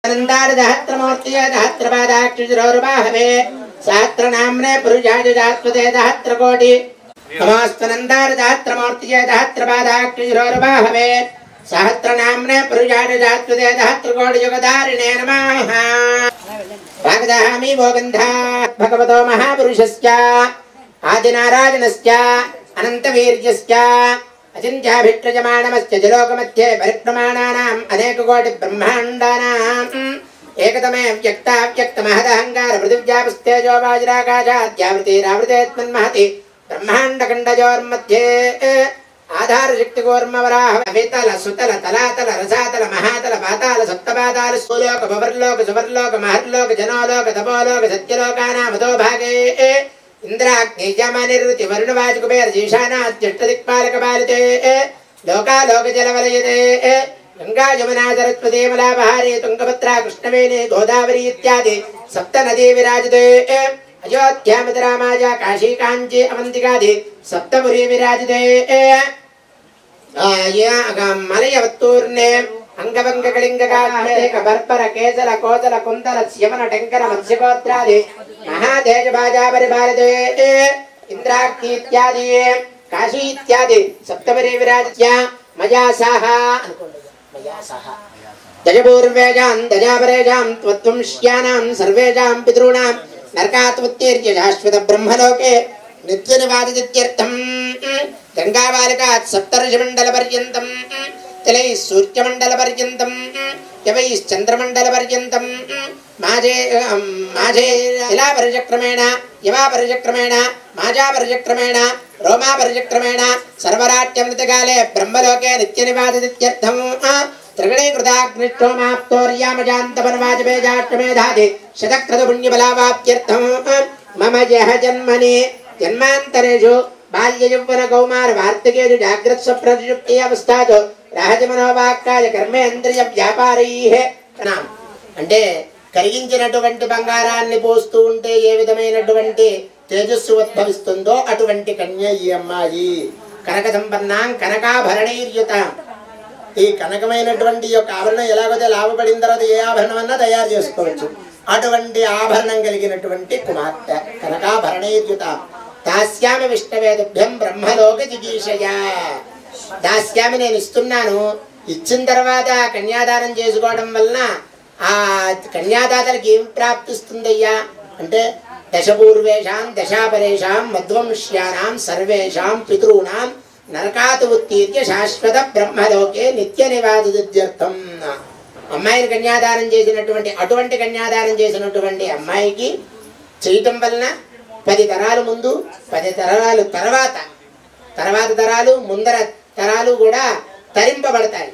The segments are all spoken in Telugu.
नंदारदहत्रमूर्तिये दहत्रपादाक्षुजरोर्बाहवे सहस्रनाम्ने पुरुषाजुजात्वते दहत्रकोटि नमोस्तनन्दारदहत्रमूर्तिये दहत्रपादाक्षुजरोर्बाहवे सहस्रनाम्ने पुरुषाजुजात्वते दहत्रकोटियुगधारिणे नमः। भागदहामि भोगन्धा भगवतो महापुरुषस्य आदिनारायणस्य अनन्तवीर्यस्य अचिन्त्याभिष्टजमानमस्य जलोकमध्ये परिप्रमाणानाम् अनेककोटि ब्रह्माण्डानाम् एकतमे व्यक्ताव्यक्तमहदहङ्कार पृथिव्यापस्तेजो वाजुराकाशाद्यावृतिरावृतेऽस्मिन्महति ब्रह्माण्डखण्डयोर्मध्ये आधारशक्तिकोर्मवराह वेतल सुतल तलातल रसातल महातल पाताल सप्तपाताल सुलोक भवर्लोक सुवर्लोक महर्लोक जनोलोक तपोलोक सत्यलोकानां मतो भागे इंद्राग्नि यमनिरुति वरुणवाच कुबेर जीशानाद्यष्टदिक्पालकपालिते लोकालोक जलवलयते गंगा यमुना सरस्वती मलाबहारी तुंगभद्रा कृष्णवेणी गोदावरी इत्यादि सप्त नदी विराजते। अयोध्या मथुरा माया काशी कांची अवंतिकादि सप्तपुरी विराजते। मलयवत्तूर्णे अंगभंग कलिंग काश्मीर बर्पर केसर कोसर कुंतल यमन टंकर मत्स्यगोत्रादि महादेज बाजा परिभारते। इंद्राग्नि इत्यादि काशी इत्यादि सप्तपुरी विराजत्या मया सह दजपूर्वेजां दजापरेजां त्वद्वंश्यानां सर्वेजां पितॄणां नरकात्मुत्तीर्य शाश्वत ब्रह्मलोके नित्यनिवादित्यर्थं गंगाबालिकात् सप्तर्षिमण्डलपर्यन्तं तिलैः सूर्यमण्डलपर्यन्तं यवैश्चन्द्रमण्डलपर्यन्तं माझे तिलापरिचक्रमेण यवापरिचक्रमेण माजापरिचक्रमेण रोमापरिचक्रमेण सर्वराट्यमृतकाले ब्रह्मलोके नित्यनिवादित्यर्थं त्रिगणीकृताग्निष्ठोमाप्तोर्यामजान्तपनवाजपेजाष्टमेधादि शतक्रतुपुण्यबलावाप्त्यर्थं मम यह जन्मनि जन्मान्तरेषु बाल्ययौवन कौमार वार्तिकेषु जाग्रत्स्वप्नसुषुप्ति अवस्थासु रहजमनोवाक्काय कर्मेन्द्रिय వ్యాపారైః అంటే కరిగించినటువంటి బంగారాన్ని పోస్తూ ఉంటే ఏ విధమైనటువంటి తేజస్సు ఉద్భవిస్తుందో అటువంటి కన్య ఈ అమ్మాయి. కనక సంపన్నాం కనకాభరణైర్యుతాం. ఈ కనకమైనటువంటి యొక్క ఆభరణం ఎలాగైతే లాభపడిన తర్వాత ఏ ఆభరణం అన్నా తయారు చేసుకోవచ్చు. అటువంటి ఆభరణం కలిగినటువంటి కుమార్తె కనకాభరణైర్యుతాం. దాస్యామి విష్ణవేదుభ్యం బ్రహ్మలోక జిగీషయ. దాస్యామి నేను ఇస్తున్నాను. ఇచ్చిన తర్వాత కన్యాదానం చేసుకోవడం వలన ఆ కన్యాదాతలకు ఏం ప్రాప్తిస్తుందయ్యా అంటే దశపూర్వేషాం దశాపరేషాం మధ్వంశ్యానాం సర్వేషాం పితॄణాం నరకాత్ ఉత్తీర్య శాశ్వత బ్రహ్మలోకే నిత్య నివాసిత్యర్థం. అమ్మాయిని కన్యాదానం చేసినటువంటి అటువంటి కన్యాదానం చేసినటువంటి అమ్మాయికి చేయటం వలన 10 తరాలు ముందు 10 తరాలు తర్వాత తరాలు ముందర తరాలు కూడా తరింపబడతాయి.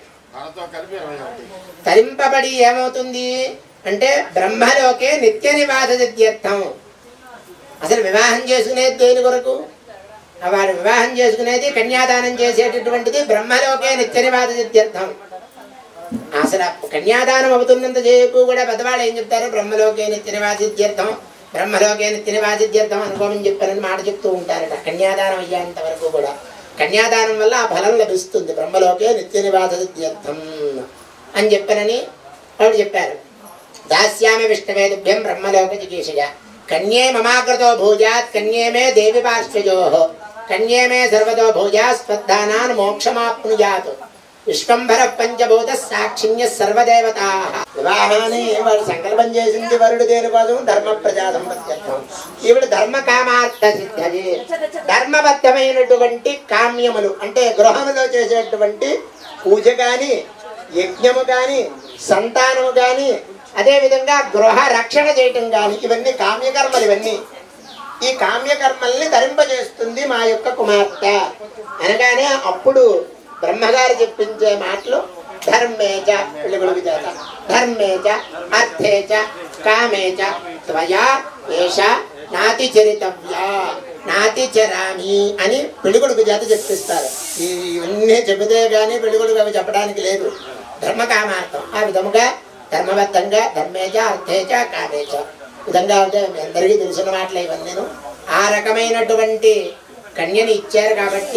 తరింపబడి ఏమవుతుంది అంటే బ్రహ్మలోకే నిత్య నివాసిత్యర్థం. అసలు వివాహం చేసుకునేది దేని కొరకు? వాడు వివాహం చేసుకునేది కన్యాదానం చేసేటటువంటిది బ్రహ్మలోకే నిత్య నివాసిత్యర్థం. అసలు కన్యాదానం అవుతున్నంత సేపు కూడా పెద్దవాళ్ళు ఏం చెప్తారు? బ్రహ్మలోకే నిత్య నివాసిత్యర్థం, బ్రహ్మలోకే నిత్య నివాసిత్యర్థం అనుకోమని చెప్పారని మాట చెప్తూ ఉంటారట. కన్యాదానం అయ్యేంత వరకు కూడా కన్యాదానం వల్ల ఆ ఫలం లభిస్తుంది. బ్రహ్మలోకే నిత్య నివాసిత్యర్థం అని చెప్పారని ఆవిడ చెప్పారు. దాస్యామి విష్ణవేదుభ్యం బ్రహ్మలోక జిగీషయ. కన్యే మమాకృతో భూజాత్ కన్యే మే దేవి పార్శ్వజోః కన్యే మే సర్వతో భూజాత్ స్వద్ధానాన్ మోక్షమాప్నుయాత్. విశ్వంభర పంచభూత సాక్షిణ్య సర్వదేవతాః. వివాహాన్ని వాడు సంకల్పం చేసింది వరుడు దేనికోసం? ధర్మ ప్రజా సంపత్త్యర్థం. ఈవిడ ధర్మ కామార్థ సిద్ధి. ధర్మబద్ధమైనటువంటి కామ్యములు అంటే గృహంలో చేసేటువంటి పూజ కానీ యజ్ఞము కానీ సంతానము కానీ అదేవిధంగా గృహ రక్షణ చేయటం కానీ ఇవన్నీ కామ్యకర్మలు. ఇవన్నీ ఈ కామ్యకర్మల్ని ధరింపజేస్తుంది మా యొక్క కుమార్తె అనగానే అప్పుడు బ్రహ్మగారు చెప్పించే మాటలు ధర్మేచ పెళ్ళికొడుకు చేత ధర్మేచ అర్థేచ కామేచ త్వయా ఏష నాతి చరితవ్య నాతి చరామి అని పెళ్ళికొడుకు చేత చెప్పిస్తారు. ఇవన్నీ చెబితే కానీ పెళ్ళికొడుకు అవి చెప్పడానికి లేదు. ధర్మకామార్థం ఆ విధముగా ధర్మబద్ధంగా ధర్మేచ అర్థేచ కామేచ విధంగా అంటే అందరికీ తెలిసిన మాటలే ఇవన్నీ. ఆ రకమైనటువంటి కన్యని ఇచ్చారు కాబట్టి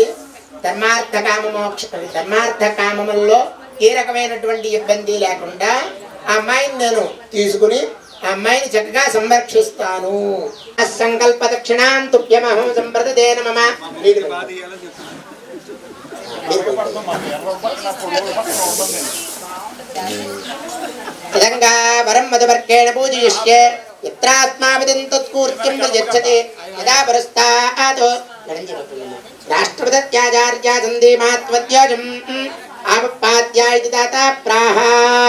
ధర్మార్థ కామ మోక్ష ధర్మార్థ కామముల్లో ఏ రకమైనటువంటి ఇబ్బంది లేకుండా ఆ అమ్మాయిని నేను తీసుకుని ఆ అమ్మాయిని చక్కగా సంరక్షిస్తాను. సంకల్ప దక్షిణాం తుభ్యమహం సంప్రదదే నమః. ఇదంగా వరం మధువర్గేణ పూజయిష్యే యత్రాత్మావిదం తత్కూర్త్యం ప్రయచ్చతి యదా పురస్తాత్ రాష్ట్రపత్యాచార్యా సందే మహాత్వత్యాజం ఆపపాద్యా ఇతి దాతా ప్రాహ.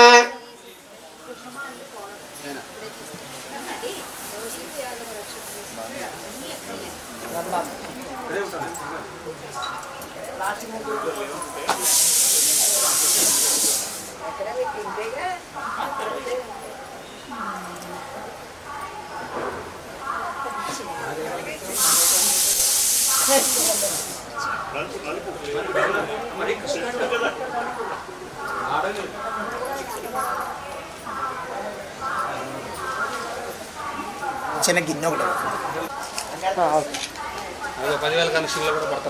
చిన్న గిన్నె ఒకటి 10,000 కనెక్షన్లు కూడా పడతాయి.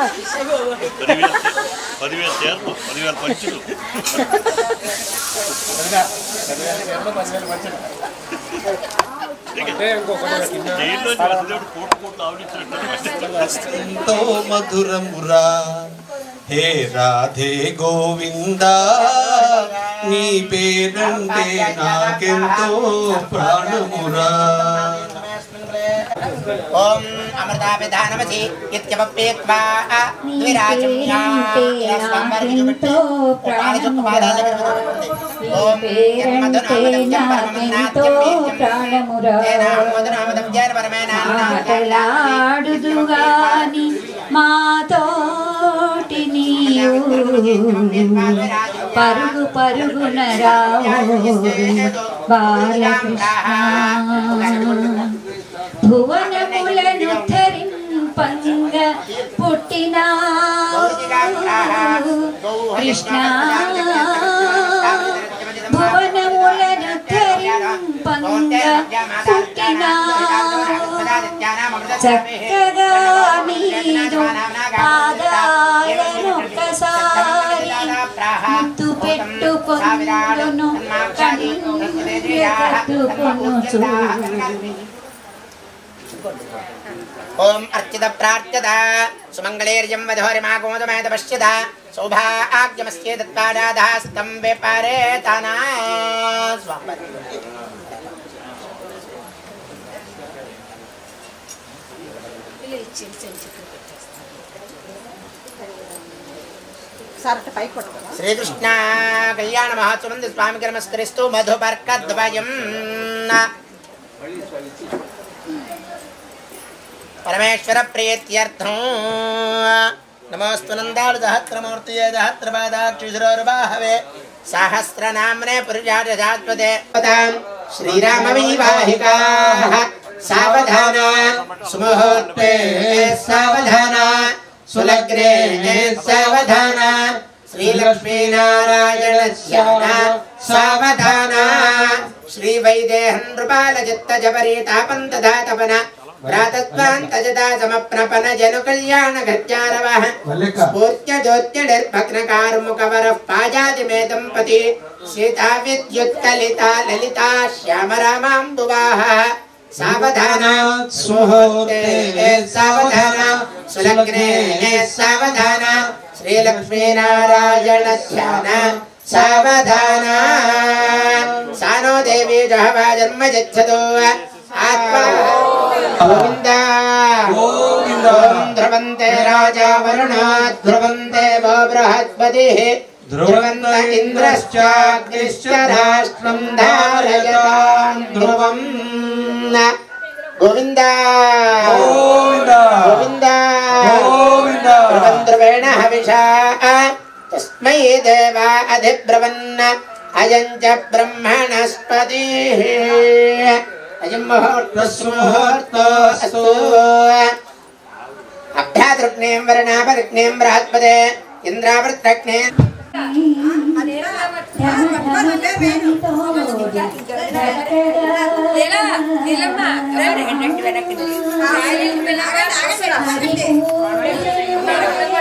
10,000 చేర్లు 10,000 పంచులు. ఎంతో మధురమురా హే రాధే గోవిందా, నీ పేరంటే నాకెంతో ప్రాణమురా. ఓం అమృతాభిధానమసి ఇత్యపేత్వా ద్విరాజమ్యా స్వామర్జుబట్టు ఉపాలచుక్పాదాల విరుద్ధం. ఓం యన్మధునామదం పరమన్నాత్యం ప్రాణమురా. మధునామదం జన పరమేణ మాటలాడుదుగాని మాతోటి నీవు పరుగు పరుగున రావు బాలకృష్ణ. భువనములను ధరింపంగ పుట్టినా కృష్ణ. భువనములను ధరింపంగ పుట్టినా చక్కగా నీరు పాదాలనొక్కసారి ముద్దు పెట్టుకొను కట్టుకొనుచు. ఓం అర్చిత ప్రార్థ్యత సుమంగళేర్యం వధోరిమాగోదమేత పశ్యత సౌభాగ్యమస్యే తత్పాదాదాస్తం వేపారేతనా. శ్రీకృష్ణ కళ్యాణ మహోత్సవం స్వామికి నమస్కరిస్తూ మధుపర్కద్వయం పరమేశ్వర ప్రీత్యర్థం. నమోస్తు నందాలు సహస్రమూర్తియే సహస్రపాదాక్షిశిరోర్బాహవే సహస్రనామ్నే పురుషార్థాత్మతే. శ్రీరామ వైవాహికాః సావధాన సుముహూర్తే సావధాన సులగ్నే సావధాన శ్రీలక్ష్మీనారాయణస్య సావధాన. శ్రీవైదేహం నృపాలచిత్తజపరీతాపంతదాతపన వ్రాతత్వాంతజదా సమప్నపన జను కళ్యాణ గత్యారవః. స్ఫూర్త్యజ్యోత్యనిర్భగ్నకార్ముకవరః పాజాతిమే దంపతి సీతా విద్యుత్కలితా లలితా శ్యామరామాంబువాః. సావధాన సుముహూర్తే సావధాన సులగ్నే సావధాన శ్రీలక్ష్మీనారాయణ ధ్యాన సావధాన. సానో దేవీ జహవా జన్మ యచ్చతో ఆత్మా గోవింద గోవింద. ధ్రువంతే రాజా వరుణా ధ్రువంతే వో బృహస్పతిః ధ్రువంత ఇంద్రశ్చాగ్నిశ్చ రాష్ట్రం ధారయతాం ధ్రువం. గోవింద గోవింద గోవింద గోవింద. ధ్రువం ధ్రువేణ హవిషా తస్మై దేవా అధిబ్రవన్న అయం చ బ్రహ్మణస్పతిః. అయం ముహూర్తస్సు అభ్యాతృగ్నేం వరణాపరిగ్నేం బృహస్పతే ఇంద్రావృత్రగ్నే.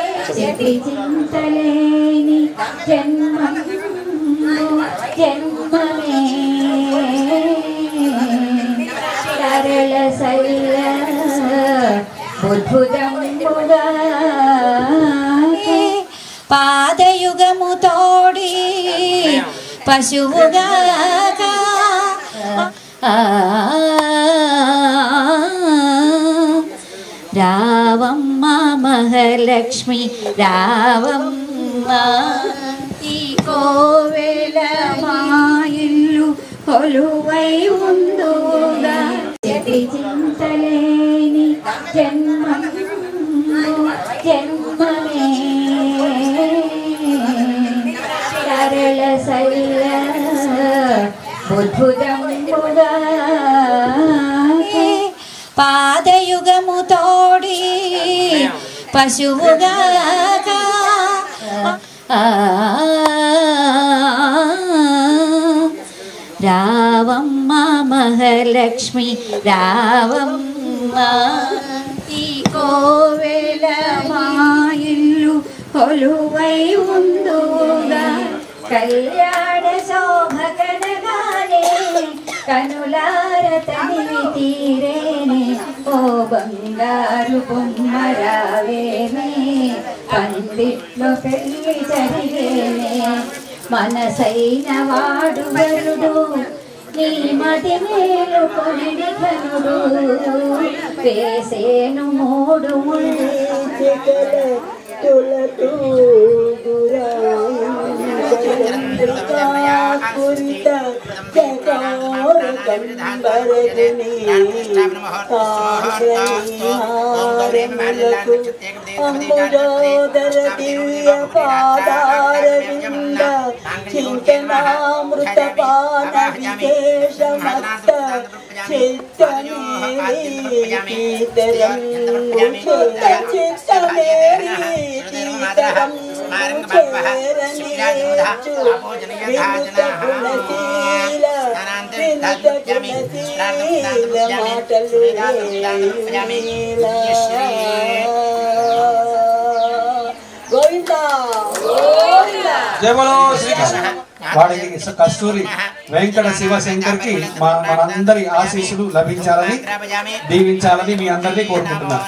చింతలేని జన్మ జన్మమే సరళ శైల బుద్భుజంబుగా పాదయుగము తోడి పశువుగా రావమ్మ మహాలక్ష్మి రావమ్మ ఈ కోవెల మా ఇల్లు కొలువై ఉందుగా చెటి చింతలేని జన్మమే సరళ శైల బుద్భుజంబుగా పాదయుగము తోడి పశువుగా రావమ్మ మహాలక్ష్మి రావమ్మ ఈ కోవెల మా ఇల్లు కొలువై ఉందుగా కళ్యాణ శోభ కనగానే కనులార తనివి తీరేనే ఓ బంగారు బొమ్మరావేనే పందిట్లో పెళ్లి జరిగేనే మనసైన వాడు వరుడు నీ మది మేలు కొనిడి ఘనుడు వేసేను మూడు ముళ్ళు చింతనామృత పాన విశేషమత్త జయ బలో శ్రీకృష్ణ. వాడికి కస్తూరి వెంకట శివశంకర్ కి మనందరి ఆశీస్సులు లభించాలని దీవించాలని మీ అందరినీ కోరుకుంటున్నాను.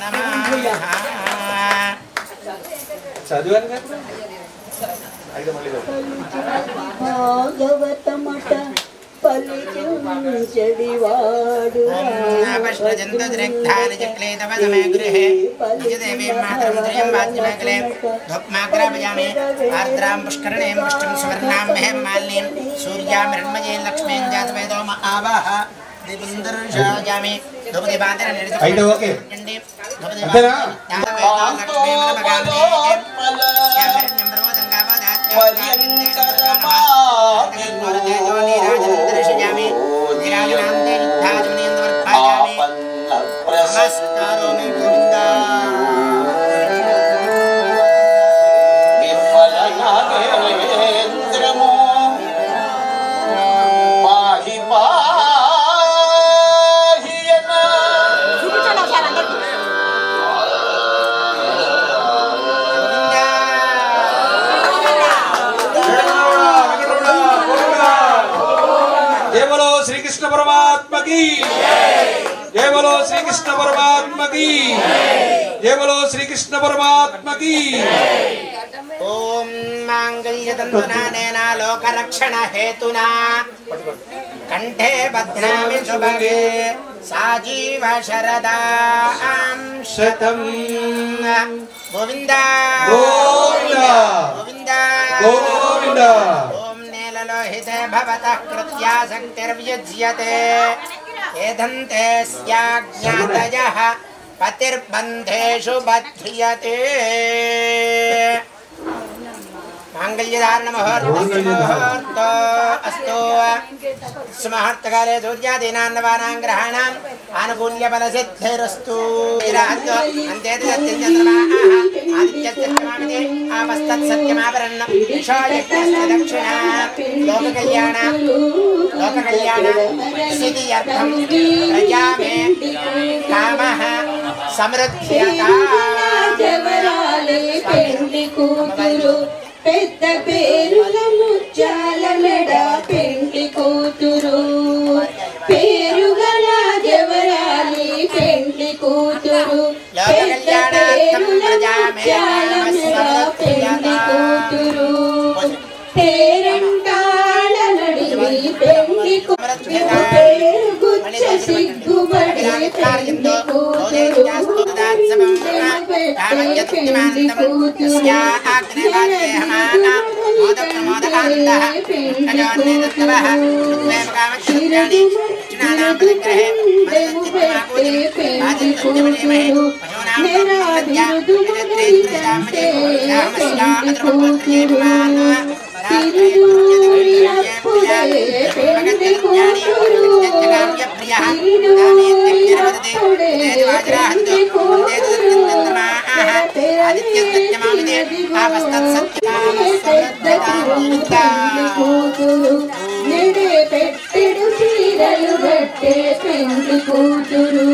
చదివాను భాగవతమట పలికించడివాడు అయితే ఓకే అంతేనా? जय बोलो श्री कृष्ण परमात्मा की जय बोलो श्री कृष्ण परमात्मा की जय बोलो श्री कृष्ण परमात्मा की ओम मांगल्यतंतुना लोकरक्षण हेतुना कंठे बध्नामि शुभगे साजीव शरदां शतम् गोविंदा गोविंदा गोविंदा गोविंदा ओम नीललोहिते भवतः कृत्या शक्तिर्व्युज्यते एधन्ते स्याज्ञातयः पतिर्बन्धेषु बध्रियते मांगल्यधारण मुहूर्त अस्तु सुमुहूर्तकाले सूर्यादीनां ग्रहाणां आनुकूल्य बलसिद्धिरस्तु अन्ते चन्द्रमाः आदित्यस्य आपस्तत्सत्यमावरन् ईशोयज्ञस्य दक्षिणा लोककल्याण सिद्ध्यर्थं प्रजा मे कामः समृद्ध्यता పెద్ద పేరుల ముత్యాల మెడ పెండ్లి పెట్టెడు చీరలు గట్టే పెండి కూతురు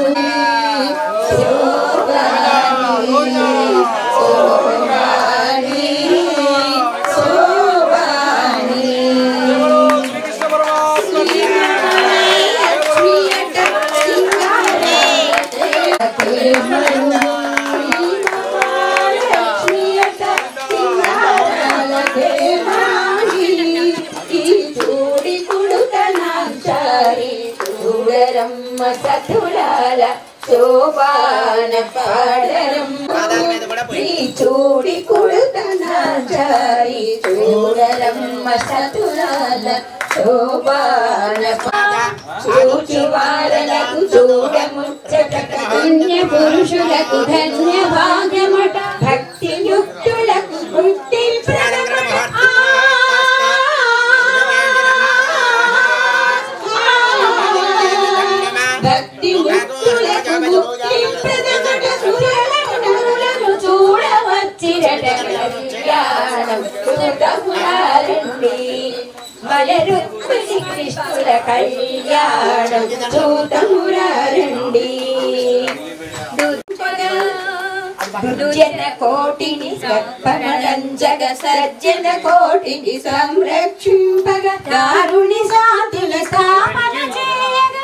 సతులాల శోభాన పాడరమ్మ చూడి కుడుతనాచారి చూడరమ్మ సతులాల శోభాన చూచి వాళ్ళకు చూడముచ్చట ధన్య పురుషులకు ధన్య భాగ్యమట భక్తి యుక్తులకు ముక్తి ప్రదమట రుక్మిణి కృష్ణుల కళ్యాణం చూతమురారండి జన కోటిని సర్పణంజగ సజ్జన కోటిని సంరక్షింపగ దారుణి సాతుల స్థాపన చేయగా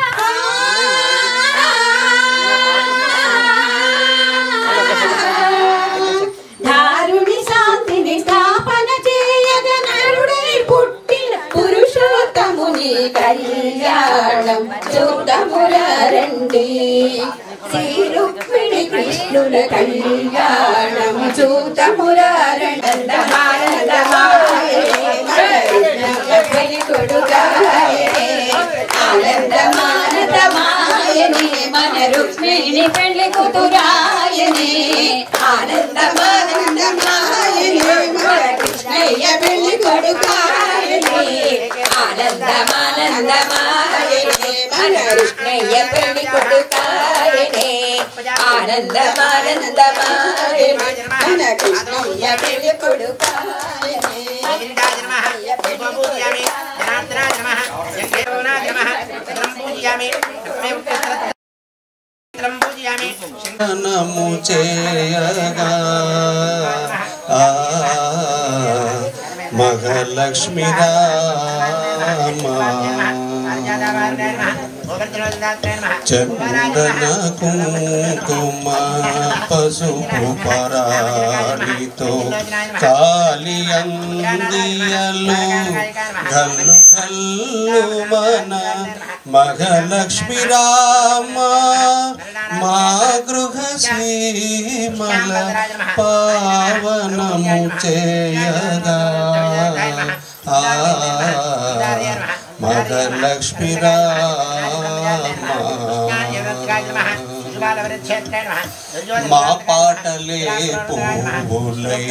దారుణి శాంతిని స్థాపన చేయగ నరుడై పుట్టిన పురుషోత్తముని కళ్యాణం చూతమురారండి శ్రీ రుక్మిణి కృష్ణుల కళ్యాణం చూతమురారండి కొడుగాయనే ఆనందమానదమాయనే మన రుక్మిణి పెళ్లి కూతురాయనే ఆనందమానందమాయనే మన కృష్ణయ్య పెళ్లి కొడుకాయనే ఆనందమానందమాయనే మన కృష్ణయ్య పెళ్లి కొడుకాయనే ఆనందమానందమాయనే మన కృష్ణయ్య పెళ్లి కొడుకాయనే నము చేయగా మహాలక్ష్మి చందన కుంకుమ పసుపు పరాణితో కాళియందియలు గల్లు గల్లు మన మహాలక్ష్మి రామ మా గృహ శ్రీమల పావనము చేయగా మహాలక్ష్మి మా పాటలే పువ్వులై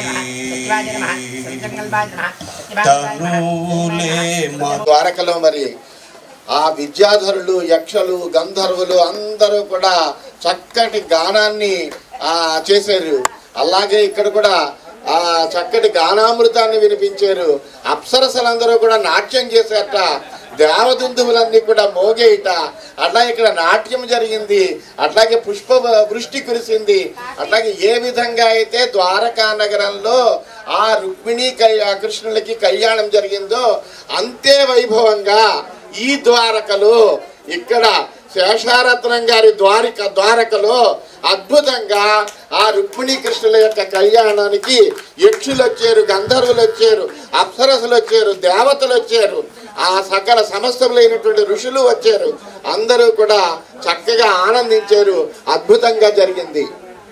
తనువులే మా ద్వారకలో మరి ఆ విద్యాధరులు యక్షలు గంధర్వులు అందరూ కూడా చక్కటి గానాన్ని చేశారు. అలాగే ఇక్కడ కూడా ఆ చక్కటి గానామృతాన్ని వినిపించారు. అప్సరసలందరూ కూడా నాట్యం చేశారట. దేవదుందువులన్నీ కూడా మోగేయట. అట్లా ఇక్కడ నాట్యం జరిగింది. అట్లాగే పుష్ప వృష్టి కురిసింది. అట్లాగే ఏ విధంగా అయితే ద్వారకా నగరంలో ఆ రుక్మిణి కృష్ణులకి కళ్యాణం జరిగిందో అంతే వైభవంగా ఈ ద్వారకలో ఇక్కడ శేషారత్నం గారి ద్వారకలో అద్భుతంగా ఆ రుక్మిణీ కృష్ణుల యొక్క కళ్యాణానికి యక్షులు వచ్చారు, గంధర్వులు వచ్చారు, అప్సరసులు వచ్చారు, దేవతలు వచ్చారు. ఆ సకల సమస్తములైనటువంటి ఋషులు వచ్చారు. అందరూ కూడా చక్కగా ఆనందించారు. అద్భుతంగా జరిగింది.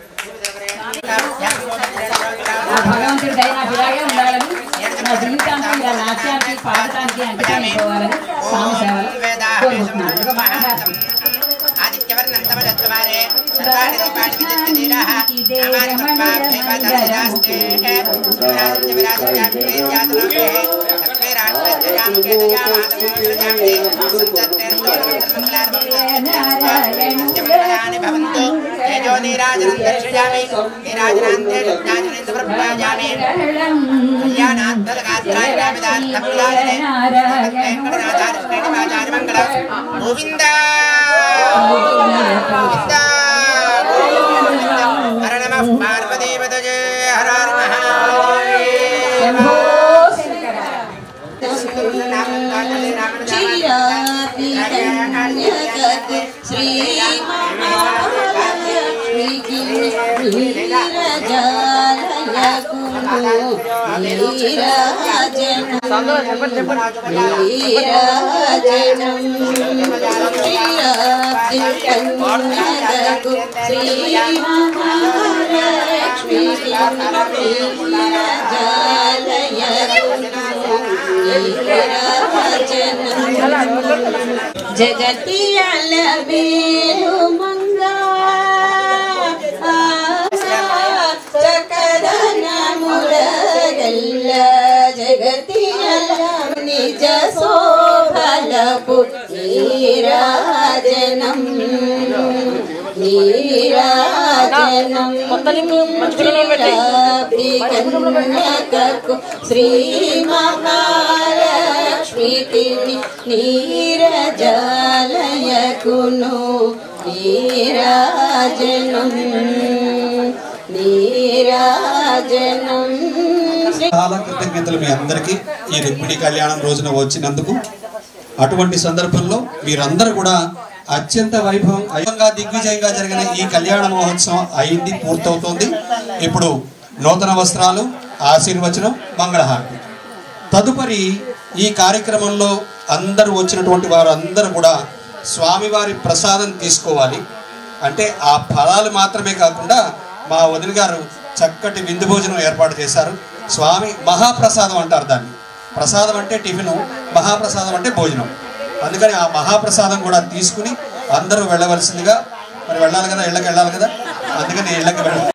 భగవంతుడి దయ నాకు ఇలాగే ఉండాలని, నా జీవితాంతం ఇలా నాట్యానికి పాడటానికి అంకితం అయిపోవాలని స్వామి సేవలు కోరుకుంటున్నాను. గోవిందా హర నమః పార్వతీపతయే హర హర మహాదేవ. శ్రీ మహాలక్ష్మికి జగతియల వేలు మంగా చకదనములగల్ల జగతియల నిజ శోభలపు నీరాజనం నీరాజనం కన్యకకు శ్రీ మహాలక్ష్మికి నీరజాలయకును నీరాజనం నీరాజనం. చాలా కృతజ్ఞతలు మీ అందరికీ ఈ రుక్మిణి కళ్యాణం రోజున వచ్చినందుకు. అటువంటి సందర్భంలో మీరందరూ కూడా అత్యంత వైభవంగా దిగ్విజయంగా జరిగిన ఈ కళ్యాణ మహోత్సవం అయింది, పూర్తవుతోంది. ఇప్పుడు నూతన వస్త్రాలు, ఆశీర్వచనం, మంగళహారతి. తదుపరి ఈ కార్యక్రమంలో అందరూ వచ్చినటువంటి వారు అందరూ కూడా స్వామివారి ప్రసాదం తీసుకోవాలి. అంటే ఆ ఫలాలు మాత్రమే కాకుండా మా వదిన గారు చక్కటి విందు భోజనం ఏర్పాటు చేశారు. స్వామి మహాప్రసాదం అంటారు దాన్ని. ప్రసాదం అంటే టిఫిను, మహాప్రసాదం అంటే భోజనం. అందుకని ఆ మహాప్రసాదం కూడా తీసుకుని అందరూ వెళ్ళవలసిందిగా, మరి వెళ్ళాలి కదా, ఇళ్ళకి వెళ్ళాలి కదా, అందుకని ఇళ్ళకి వెళ్ళాలి.